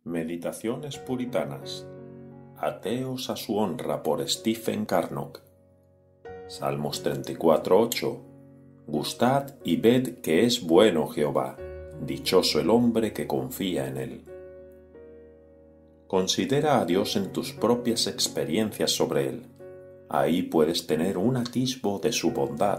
Meditaciones puritanas. Ateos a su honra por Stephen Carnock. Salmos 34:8. Gustad y ved que es bueno Jehová, dichoso el hombre que confía en él. Considera a Dios en tus propias experiencias sobre él. Ahí puedes tener un atisbo de su bondad.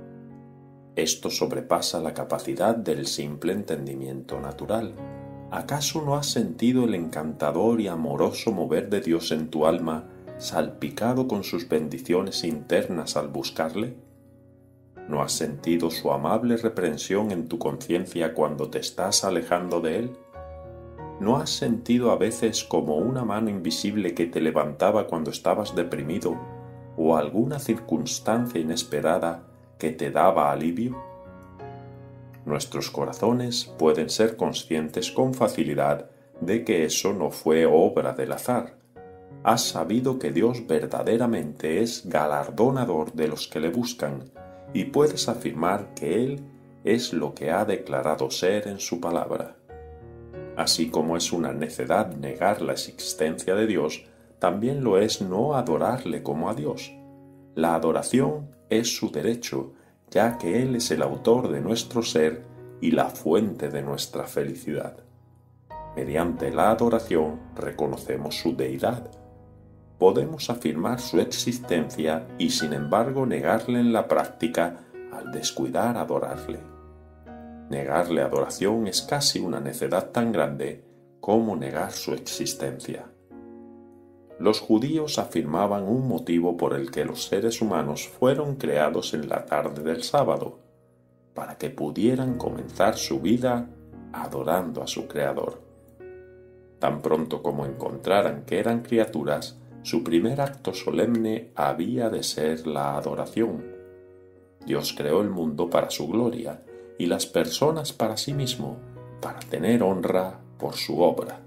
Esto sobrepasa la capacidad del simple entendimiento natural. ¿Acaso no has sentido el encantador y amoroso mover de Dios en tu alma, salpicado con sus bendiciones internas al buscarle? ¿No has sentido su amable reprensión en tu conciencia cuando te estás alejando de él? ¿No has sentido a veces como una mano invisible que te levantaba cuando estabas deprimido o alguna circunstancia inesperada que te daba alivio? Nuestros corazones pueden ser conscientes con facilidad de que eso no fue obra del azar. Has sabido que Dios verdaderamente es galardonador de los que le buscan y puedes afirmar que Él es lo que ha declarado ser en su palabra. Así como es una necedad negar la existencia de Dios, también lo es no adorarle como a Dios. La adoración es su derecho, ya que Él es el autor de nuestro ser y la fuente de nuestra felicidad. Mediante la adoración reconocemos su deidad. Podemos afirmar su existencia y sin embargo negarle en la práctica al descuidar adorarle. Negarle adoración es casi una necedad tan grande como negar su existencia. Los judíos afirmaban un motivo por el que los seres humanos fueron creados en la tarde del sábado, para que pudieran comenzar su vida adorando a su Creador. Tan pronto como encontraran que eran criaturas, su primer acto solemne había de ser la adoración. Dios creó el mundo para su gloria y las personas para sí mismo, para tener honra por su obra.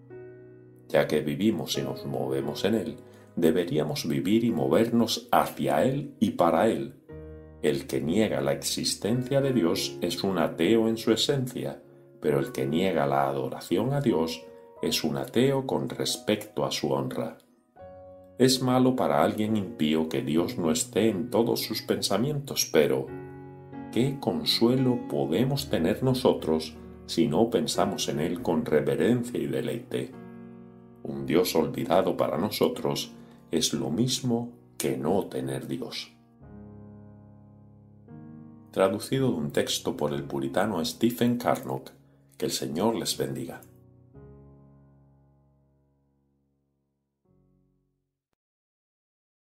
Ya que vivimos y nos movemos en Él, deberíamos vivir y movernos hacia Él y para Él. El que niega la existencia de Dios es un ateo en su esencia, pero el que niega la adoración a Dios es un ateo con respecto a su honra. Es malo para alguien impío que Dios no esté en todos sus pensamientos, pero ¿qué consuelo podemos tener nosotros si no pensamos en Él con reverencia y deleite? Un Dios olvidado para nosotros es lo mismo que no tener Dios. Traducido de un texto por el puritano Stephen Carnock. Que el Señor les bendiga.